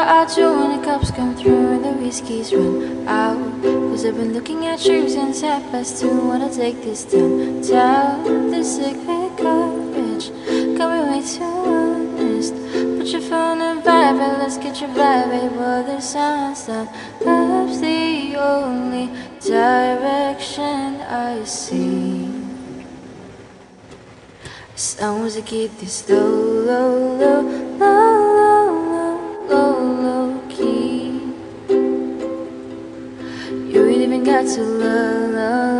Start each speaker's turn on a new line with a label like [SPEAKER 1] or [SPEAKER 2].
[SPEAKER 1] at you when the cops come through and the whiskey's run out. Cause I've been looking at you since 2:30. Wanna take this downtown. This sick with courage got me way too honest. Put your phone in vibe and let's get your vibe. Well, the sound's done. Love's the only direction I see. Sounds that keep this low, low, low, low, low, low, low, low key. You ain't even got to love, love.